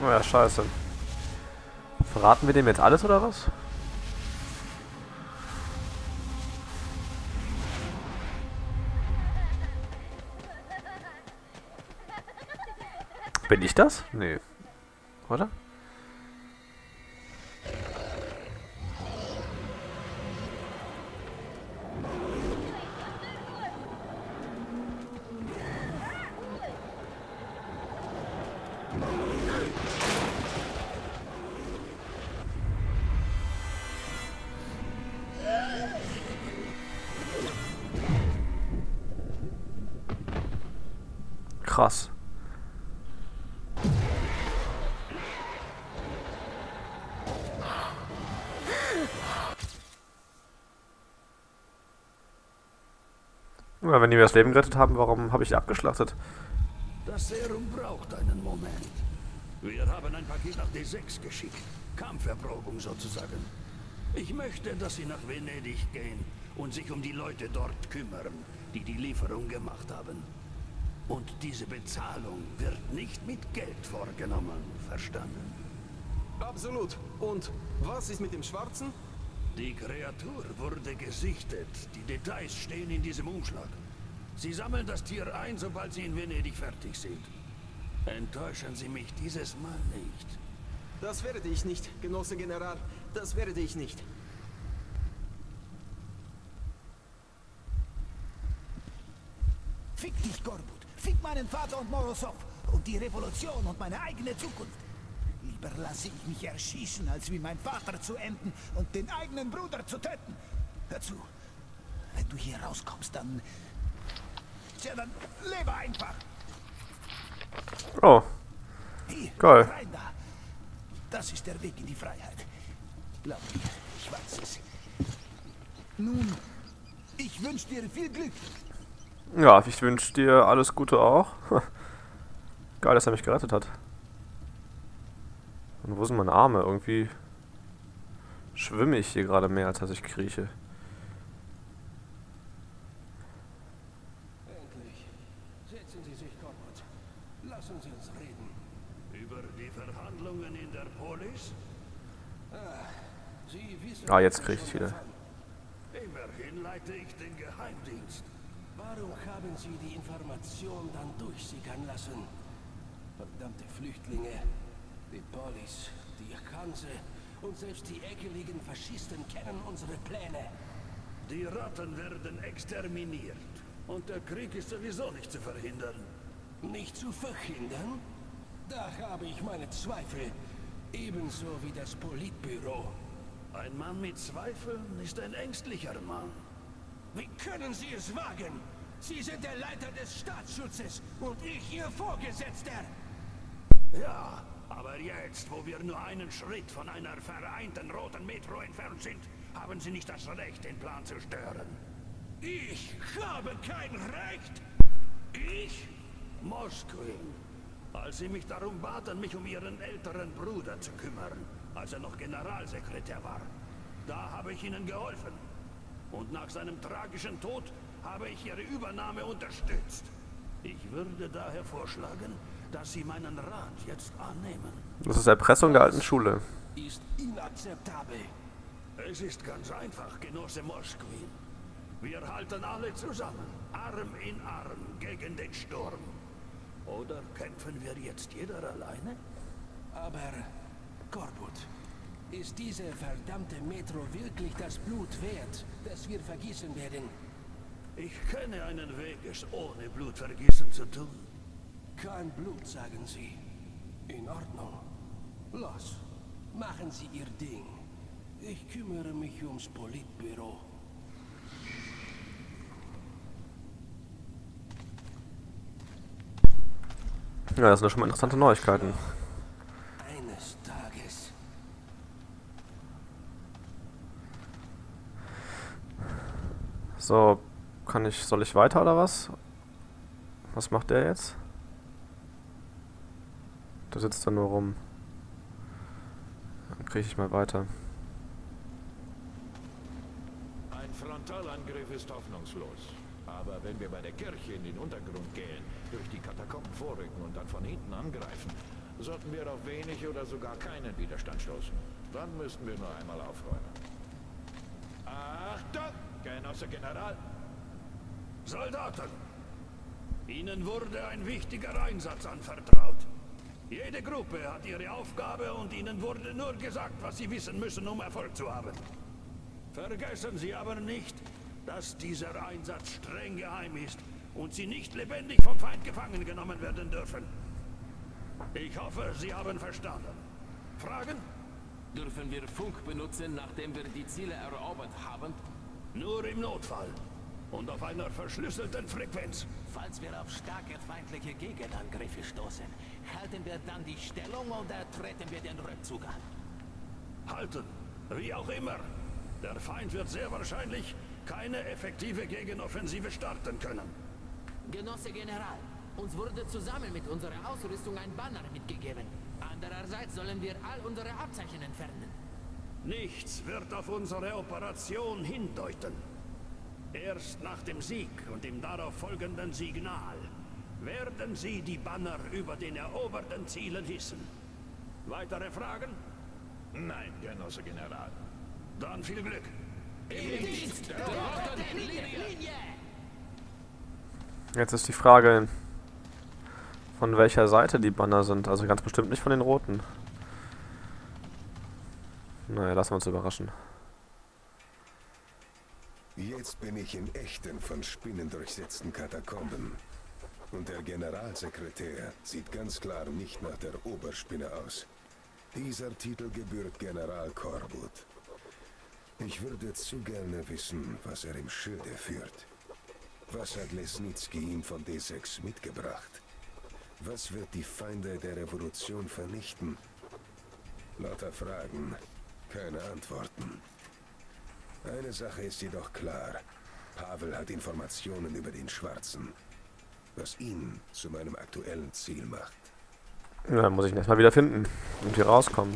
Oh ja, scheiße. Verraten wir dem jetzt alles, oder was? Bin ich das? Nee. Oder? Krass. Ja, wenn die mir das Leben gerettet haben, warum habe ich die abgeschlachtet? Das Serum braucht einen Moment. Wir haben ein Paket nach D6 geschickt. Kampferprobung sozusagen. Ich möchte, dass Sie nach Venedig gehen und sich um die Leute dort kümmern, die die Lieferung gemacht haben. Und diese Bezahlung wird nicht mit Geld vorgenommen, verstanden? Absolut. Und was ist mit dem Schwarzen? Die Kreatur wurde gesichtet. Die Details stehen in diesem Umschlag. Sie sammeln das Tier ein, sobald Sie in Venedig fertig sind. Enttäuschen Sie mich dieses Mal nicht. Das werde ich nicht, Genosse General. Das werde ich nicht. Fick dich, Gorbut. Fick meinen Vater und Morozov. Und die Revolution und meine eigene Zukunft. Lieber lasse ich mich erschießen, als wie mein Vater zu enden und den eigenen Bruder zu töten. Hör zu. Wenn du hier rauskommst, dann... Tja, dann lebe einfach. Oh, Hier, geil. rein da. Das ist der Weg in die Freiheit. Glaub mir, ich weiß es. Nun, ich wünsche dir viel Glück. Ja, ich wünsche dir alles Gute auch. Geil, dass er mich gerettet hat. Und wo sind meine Arme? Irgendwie schwimme ich hier gerade mehr, als dass ich krieche. Endlich. Setzen Sie sich, Gorbut. Lassen Sie uns reden. Über die Verhandlungen in der Polis? Sie wissen... Ah, jetzt kriege ich wieder. davon. Immerhin leite ich den Geheimdienst. Warum haben Sie die Information dann durchsickern lassen? Verdammte Flüchtlinge, die Polis, die Hanse und selbst die ekeligen Faschisten kennen unsere Pläne. Die Ratten werden exterminiert. Und der Krieg ist sowieso nicht zu verhindern. Nicht zu verhindern? Da habe ich meine Zweifel. Ebenso wie das Politbüro. Ein Mann mit Zweifeln ist ein ängstlicher Mann. Wie können Sie es wagen? Sie sind der Leiter des Staatsschutzes und ich Ihr Vorgesetzter. Ja, aber jetzt, wo wir nur einen Schritt von einer vereinten roten Metro entfernt sind, haben Sie nicht das Recht, den Plan zu stören. Ich habe kein Recht. Ich? Mosquin, als Sie mich darum baten, mich um Ihren älteren Bruder zu kümmern, als er noch Generalsekretär war, da habe ich Ihnen geholfen. Und nach seinem tragischen Tod habe ich Ihre Übernahme unterstützt. Ich würde daher vorschlagen, dass Sie meinen Rat jetzt annehmen. Das ist Erpressung der alten Schule. Ist inakzeptabel. Es ist ganz einfach, Genosse Mosquin. Wir halten alle zusammen, Arm in Arm gegen den Sturm. Oder kämpfen wir jetzt jeder alleine? Aber, Gorbut, ist diese verdammte Metro wirklich das Blut wert, das wir vergießen werden? Ich kenne einen Weg, es ohne Blutvergießen zu tun. Kein Blut, sagen Sie. In Ordnung. Los, machen Sie Ihr Ding. Ich kümmere mich ums Politbüro. Ja, das sind ja schon mal interessante Neuigkeiten. Eines Tages. So, soll ich weiter oder was? Was macht der jetzt? Der sitzt da nur rum. Dann kriege ich mal weiter. Ein Frontalangriff ist hoffnungslos. Aber wenn wir bei der Kirche in den Untergrund gehen, durch die Katakomben vorrücken und dann von hinten angreifen, sollten wir auf wenig oder sogar keinen Widerstand stoßen. Dann müssten wir nur einmal aufräumen. Achtung, Genosse General! Soldaten! Ihnen wurde ein wichtiger Einsatz anvertraut. Jede Gruppe hat ihre Aufgabe und Ihnen wurde nur gesagt, was Sie wissen müssen, um Erfolg zu haben. Vergessen Sie aber nicht, dass dieser Einsatz streng geheim ist und Sie nicht lebendig vom Feind gefangen genommen werden dürfen. Ich hoffe, Sie haben verstanden. Fragen? Dürfen wir Funk benutzen, nachdem wir die Ziele erobert haben? Nur im Notfall. Und auf einer verschlüsselten Frequenz. Falls wir auf starke feindliche Gegenangriffe stoßen, halten wir dann die Stellung oder treten wir den Rückzug an? Halten. Wie auch immer. Der Feind wird sehr wahrscheinlich keine effektive Gegenoffensive starten können. Genosse General, uns wurde zusammen mit unserer Ausrüstung ein Banner mitgegeben. Andererseits sollen wir all unsere Abzeichen entfernen. Nichts wird auf unsere Operation hindeuten. Erst nach dem Sieg und dem darauf folgenden Signal werden Sie die Banner über den eroberten Zielen hissen. Weitere Fragen? Nein, Genosse General. Dann viel Glück. Im Dienst der roten Linie! Jetzt ist die Frage, von welcher Seite die Banner sind. Also ganz bestimmt nicht von den roten. Naja, lassen wir uns überraschen. Jetzt bin ich in echten, von Spinnen durchsetzten Katakomben. Und der Generalsekretär sieht ganz klar nicht nach der Oberspinne aus. Dieser Titel gebührt General Korbut. Ich würde zu gerne wissen, was er im Schilde führt. Was hat Lesnitzky ihm von D6 mitgebracht? Was wird die Feinde der Revolution vernichten? Lauter Fragen, keine Antworten. Eine Sache ist jedoch klar. Pavel hat Informationen über den Schwarzen, was ihn zu meinem aktuellen Ziel macht. Ja, dann muss ich ihn erstmal wieder finden und hier rauskommen.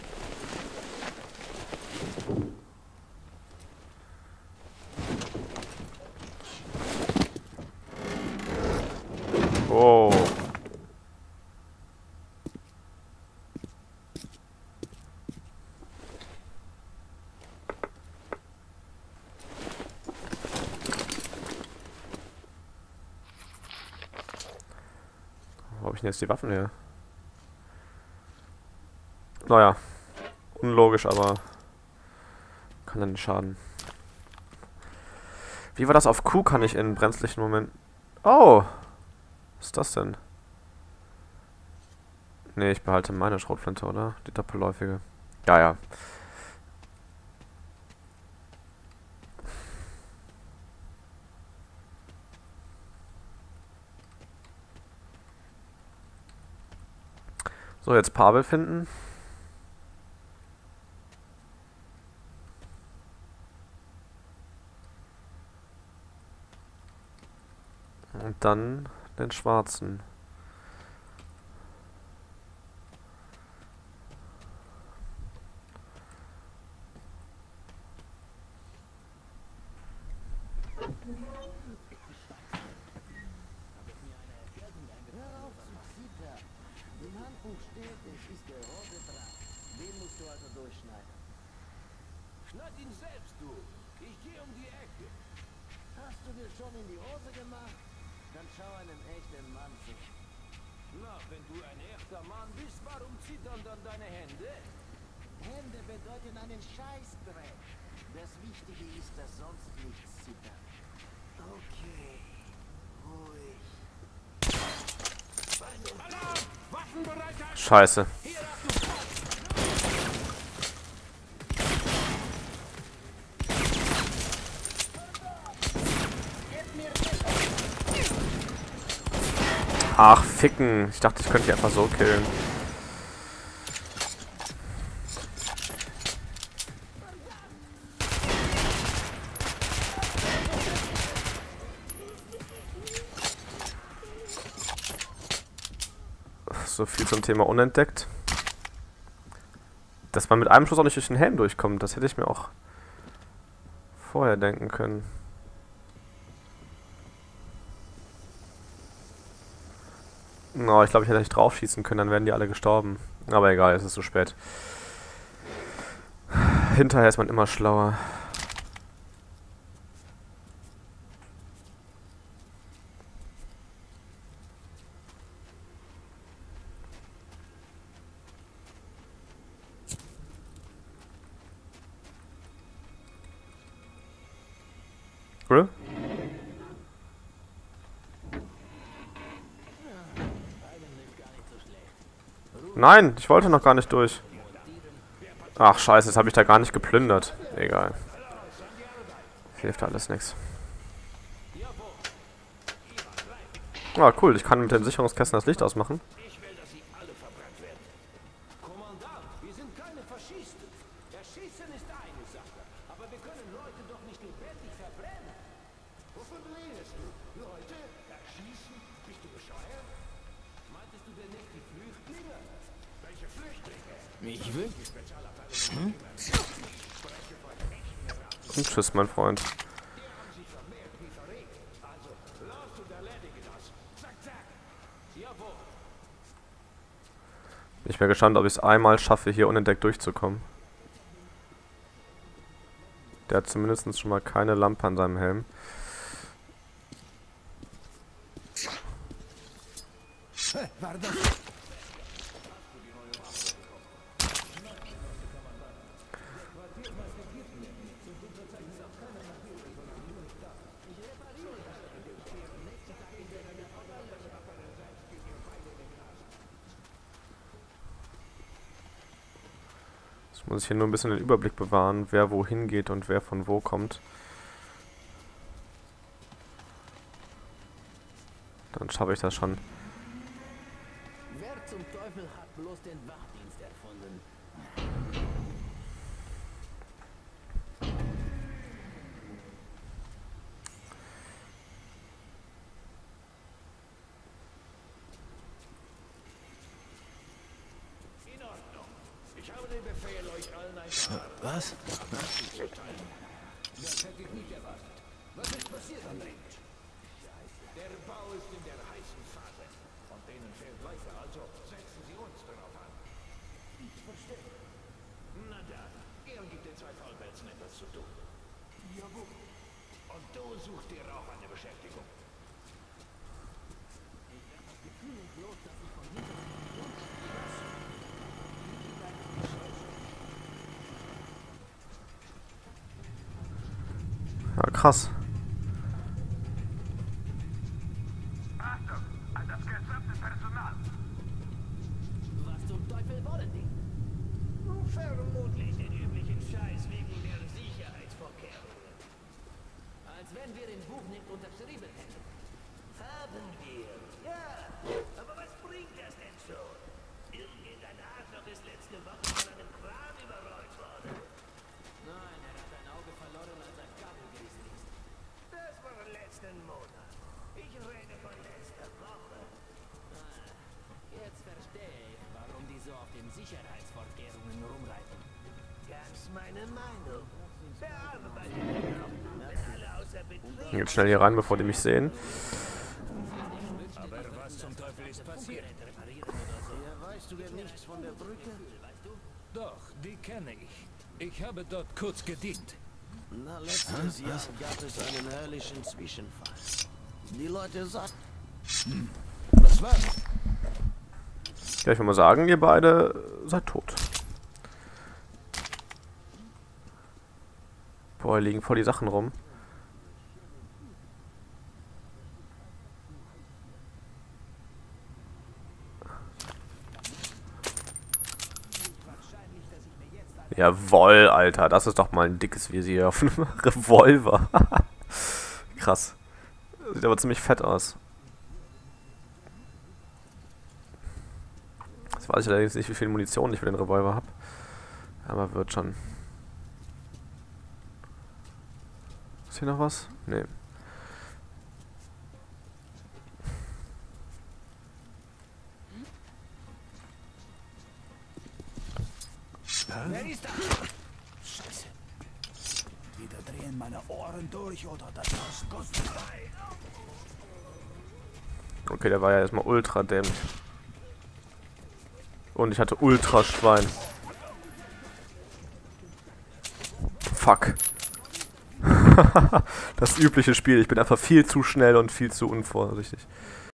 Oh. Wo habe ich denn jetzt die Waffen her? Naja, unlogisch, aber kann ja nicht schaden. Wie war das auf Q? Kann ich in brenzlichen Momenten... Oh! Was ist das denn? Ne, ich behalte meine Schrotflinte, oder? Die doppelläufige. Ja, ja. So, jetzt Pavel finden. Und dann den Schwarzen. Im Handbuch steht, es ist der rote Draht. Den musst du also durchschneiden. Schneid ihn selbst, du! Ich gehe um die Ecke. Hast du dir schon in die Hose gemacht? Dann schau einem echten Mann zu. Na, wenn du ein echter Mann bist, warum zittern dann deine Hände? Hände bedeuten einen Scheißdreck. Das Wichtige ist, dass sonst nichts zittert. Okay. Ruhig. Alarm! Waffenbereitheit! Scheiße. Hier hast du Ach, ficken. Ich dachte, ich könnte die einfach so killen. So viel zum Thema unentdeckt. Dass man mit einem Schuss auch nicht durch den Helm durchkommt, das hätte ich mir auch vorher denken können. Oh, ich glaube, ich hätte nicht drauf schießen können, dann wären die alle gestorben. Aber egal, es ist zu spät. Hinterher ist man immer schlauer. Oder? Nein, ich wollte noch gar nicht durch. Ach scheiße, jetzt habe ich da gar nicht geplündert. Egal. Hilft alles nichts. Ah, cool, ich kann mit den Sicherungskästen das Licht ausmachen. Ich will, dass sie alle verbrannt werden. Kommandant, wir sind keine Faschisten. Erschießen ist eine Sache, aber wir können Leute doch nicht lebendig verbrennen. Wovon redest du? Leute erschießen? Bist du bescheuert? Meintest du denn nicht die Flüchtlinge? Welche Flüchtlinge? Ich will. Und tschüss, mein Freund. Ich bin gespannt, ob ich es einmal schaffe, hier unentdeckt durchzukommen. Der hat zumindest schon mal keine Lampe an seinem Helm. War das? Jetzt muss ich hier nur ein bisschen den Überblick bewahren, wer wohin geht und wer von wo kommt. Dann schaffe ich das schon. Wer zum Teufel hat bloß den Wachdienst erfunden? In Ordnung. Ich habe den Befehl, euch allen ein Was? mitzuteilen. Das hätte ich nicht erwartet. Was ist passiert, André? Der Bau ist in der heißen Phase. Und denen fehlt Leute, also setzen Sie uns darauf an. Ich verstehe. Na dann, geh und gib den zwei Faulpelzen etwas zu tun. Jawohl. Und du suchst dir auch eine Beschäftigung. Ja, krass. Achtung, an das gesamte Personal. Was zum Teufel wollen die? Vermutlich den üblichen Scheiß wegen der Sicherheitsvorkehrungen. Als wenn wir im Buch nicht unterschrieben hätten. Haben wir. Ja, aber was bringt das denn schon? Irgendein Arschloch ist letzte Woche von einem Kran überrollt worden. Nein, er hat ein Auge verloren, als ein Kabel gerissen ist. Das war letzten Monat. Ich rede von letzter Woche. Jetzt verstehe ich, warum die so auf den Sicherheitsvorkehrungen rumreiten. Ganz meine Meinung. Wer arbeitet denn noch? Alle außer Betrieb. Jetzt schnell hier rein, bevor die mich sehen. Aber was zum Teufel ist passiert? Ja, weißt du denn nichts von der Brücke? Doch, die kenne ich. Ich habe dort kurz gedient. Na, letztes Jahr gab es einen herrlichen Zwischenfall. Die Leute sagten... Was war? Ja, ich würde mal sagen, ihr beide seid tot. Boah, hier liegen voll die Sachen rum. Jawoll, Alter, das ist doch mal ein dickes Visier auf einem Revolver. Krass. Sieht aber ziemlich fett aus. Jetzt weiß ich allerdings nicht, wie viel Munition ich für den Revolver habe. Aber wird schon. Ist hier noch was? Nee. Wer ist da? Scheiße. Wieder drehen meine Ohren durch oder das Haus kostet frei. Okay, der war ja erstmal ultra dämlich. Und ich hatte ultra Schwein. Fuck. Das übliche Spiel. Ich bin einfach viel zu schnell und viel zu unvorsichtig.